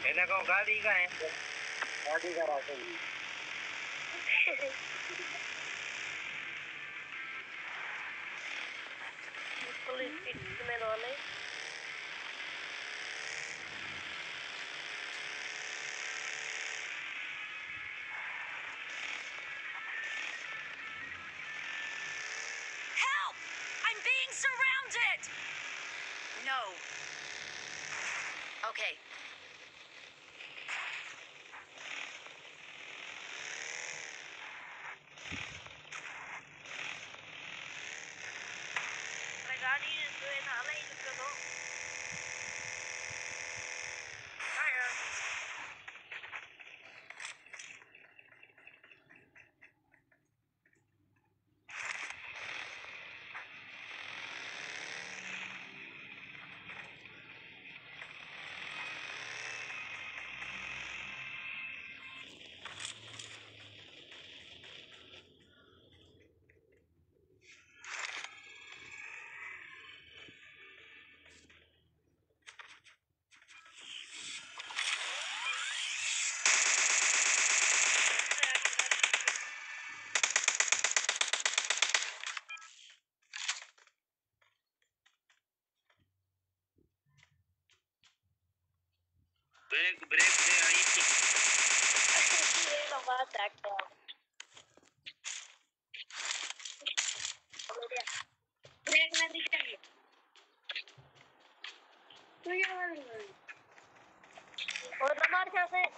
इन्हें को गाड़ी का है गाड़ी का रास्ता ही पुलिस में रोने Surrounded! No. Okay. Break break से आई थी ये लगा सकते हैं ब्रेक में दिखाइए तो ये वाला और हमारे यहाँ से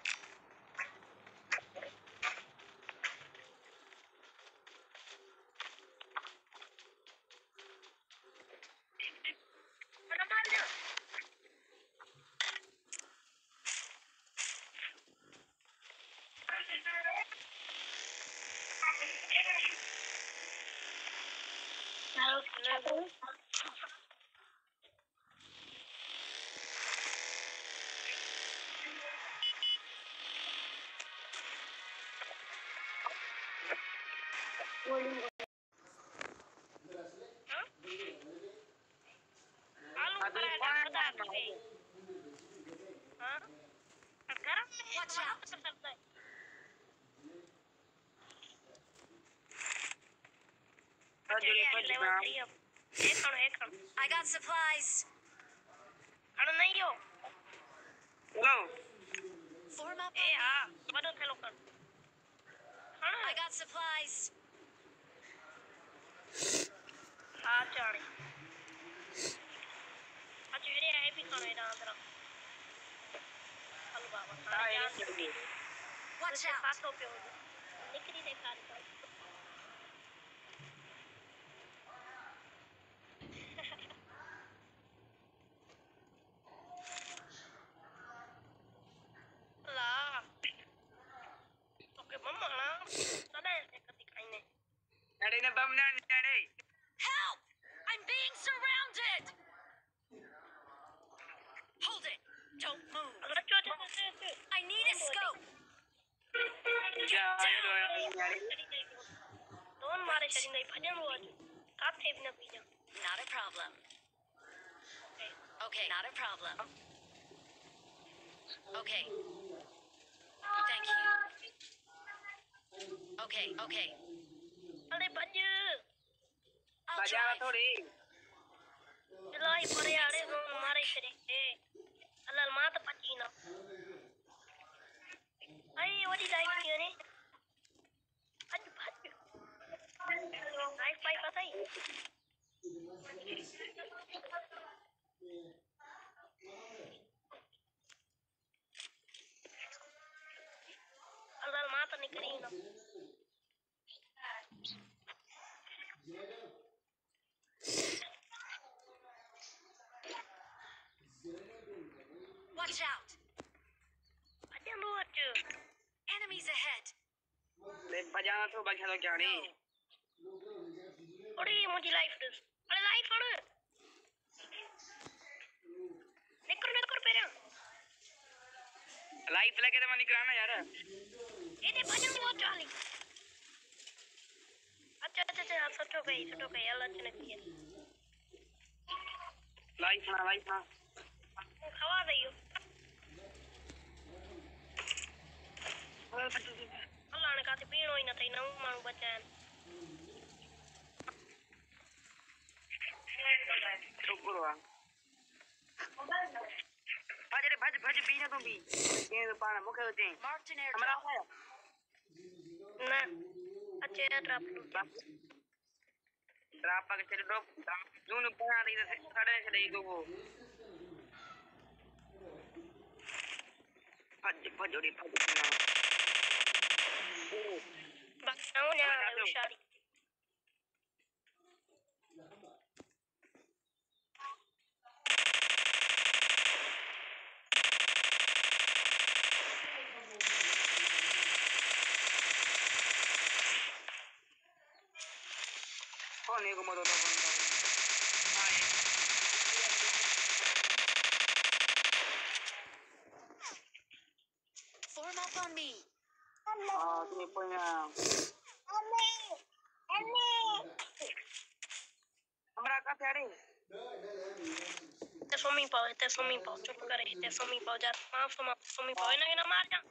I got supplies. Hello Form up. I got supplies. Watch out. गाड़ी ने बम ना निकाले Help! I'm being surrounded. Hold it. Don't move. I need a scope. क्या ये लोग गाड़ी Not a problem. Okay, not a problem. Okay. Thank you. Okay, okay. I'll बजा drive. थोड़ी Watch out. Enemies ahead. ले बजा तो बजा तो क्या नहीं लाइफ लगे तो मैं निकलना यार लाइफ ना दी ये तो पाना मुखे होते हैं Marked an हमारा airdrop. है ना अच्छे ड्रॉप लो ड्रॉप का चले ड्रॉप जून बना दी तो साढ़े चले गो वो भजोड़ी भजोड़ी बक्साओ ना उशारी कौन है को मदद बंदा Form up on me. हां तुम्हें पया हमरा का प्यारे ते सोमी पाओ चुप करे ते सोमी पाओ जा माफ सोमी पाओ ना मार जा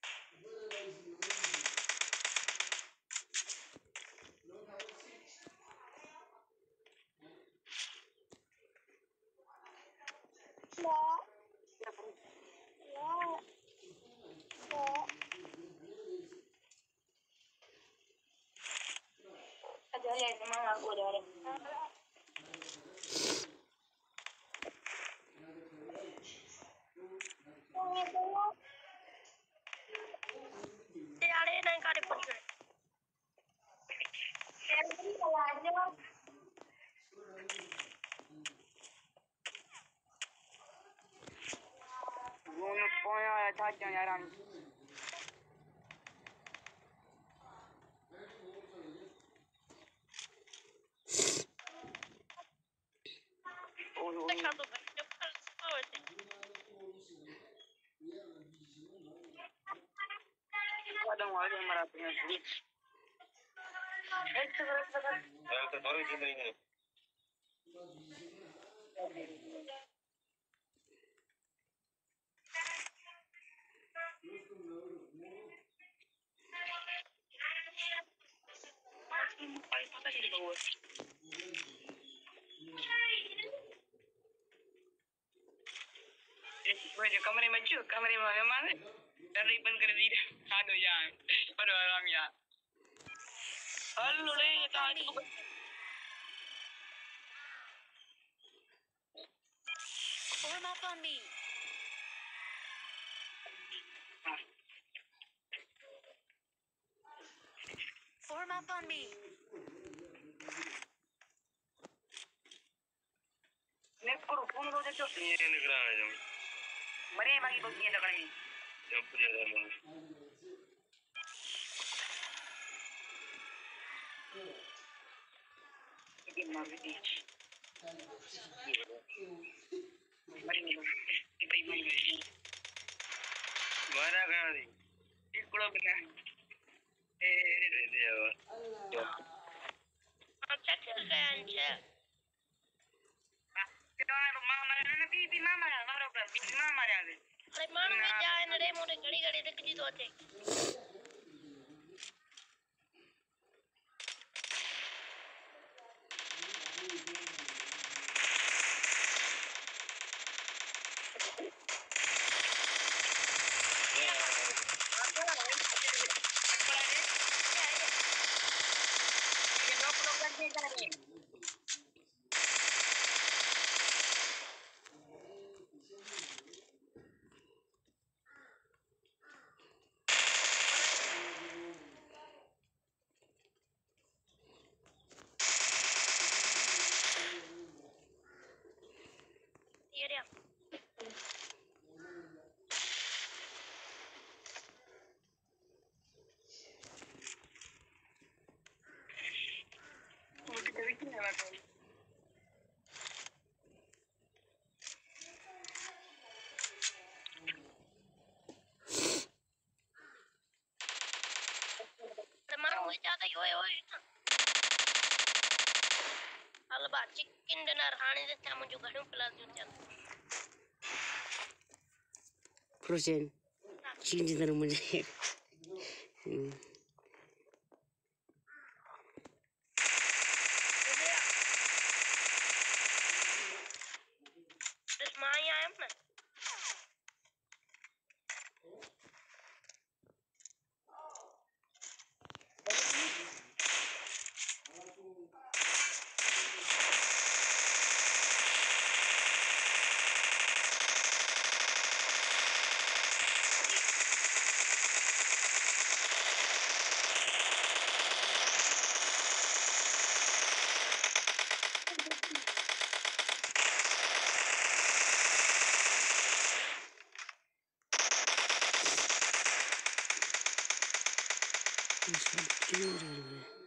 यारे नहीं काटे पड़ गए जून पया था यार अच्छा तो जब कदम वाले हमारा पे तो थोड़ी सी नहीं है पता चलेगा वो जो कमरे में चुप कमरे में हमारे डर बंद कर दी हां दो यार पर आराम यार हल्लो रे ये तो Form up on me. Form up on me. Net करो फोन रो देखो ये निकलना है मरे बाकी बस ये लगनी जब पूरे रहना ये मार दी मरे नहीं इतनी मर गई मारा गया दी इकड़ो बिना ए रे देवा अच्छा चल रहा है अच्छा तो मामा ने पी मामा मारो कर पी मामा दे अरे मान में जाए न रे मोरे घड़ी घड़ी दिख जी तो आते ये रे ज्यादा ही होए अलबा चिकन डिनर खाने से था मुझे घणो प्लस जो चल प्रोसेन चीज इधर मुझे बस मां आया ना Kendi